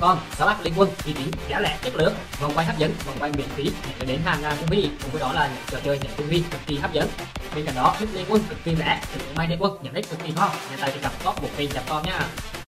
con sáu bác liên quân uy tín, giá rẻ, chất lượng, vòng quay hấp dẫn, vòng quay miễn phí nhận đến hàng ngàn cung vi, cùng với đó là những trò chơi nhận cung vi cực kỳ hấp dẫn. Bên cạnh đó, liên quân cực kỳ rẻ, sử dụng may liên quân nhận hết cực kỳ ngon. Hiện tại thì gặp top 1.com nha.